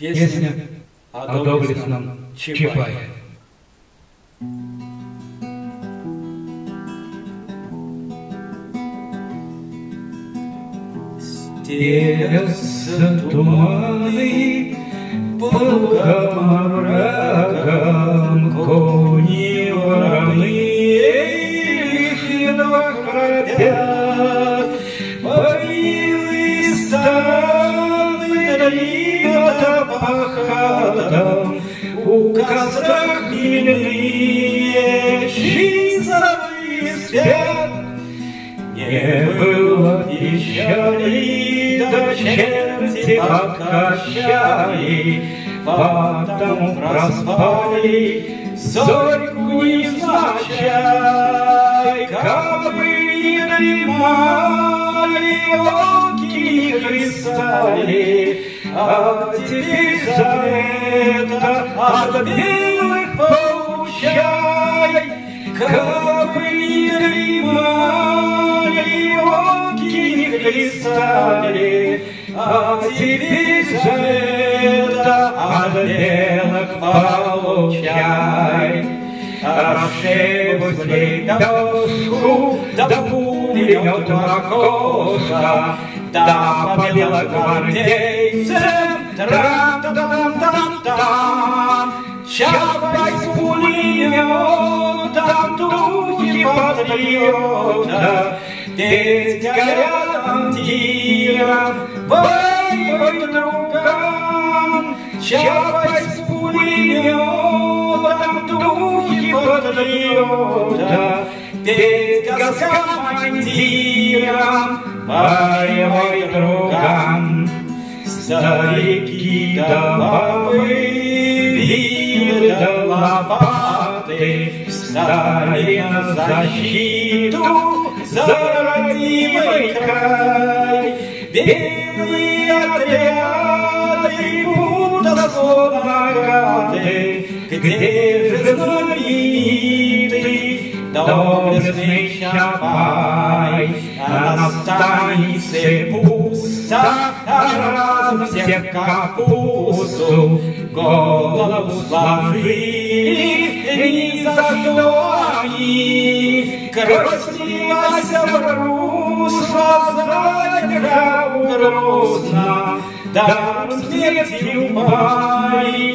Песня о доблестном Чапае. Стелятся туманы по лугам оврагам, кони вороны лишь едва храпят, парилы стороны долина по хатам, у костра хмельные чистые спят. Не было печали, да черти покачали, потому проспали зорьку невзначай. Кабы не дремали, волки хлестали, а теперь за это от белых получай. Кабы не дремали, волки не хлестали, а теперь за это от белых получай. Расшибусь доску, да пулемет в окошко, да по белогвардейцам трам-та-там-там-там. Чапай с пулеметом, духи патриота, ведь горят антиром, воюют другам. Чапай с пулеметом, духи патриота, ведь командиром, воюют другам. Старики да бабы, вилы да лопаты встали на защиту за родимый край. Белые отряды будто словно гады, где же знаменитый доблестный Чапай? А на станице пусто, разом всех капусту голову сложили, ни за что они. Кровь слилась в русло, знать грустно, даром смертью пали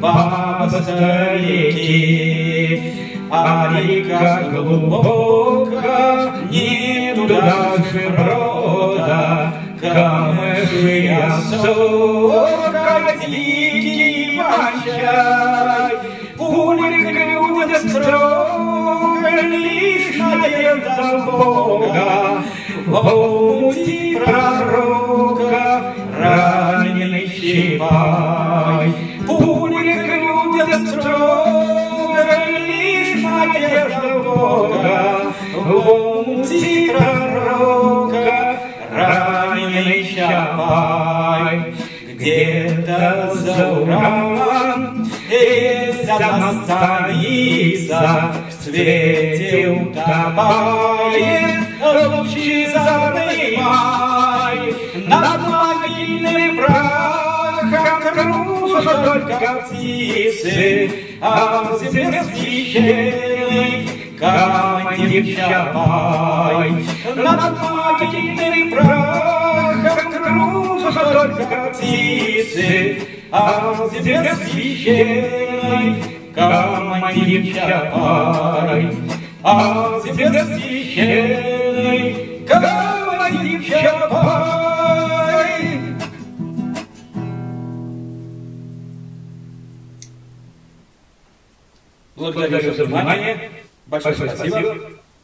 бабы-старики. А река глубоко, нету даже брода, камыши осока, дикий мощай. Пули клюют строго, лишь надежда Бога, в омуте пророка раненый Чапай. Пули клюют строго, лишь надежда Бога, в омуте пророка раненый Чапай. Где-то за Уралом есть одна станица, в свете утопает лучезарный май. Над могильным прахом кружат только птицы, а в земле священной командир Чапай. Над могильным прахом кружат только птицы, а в земле священной командир Чапай. А в земле священной командир Чапай. Благодарю за внимание. Большое спасибо.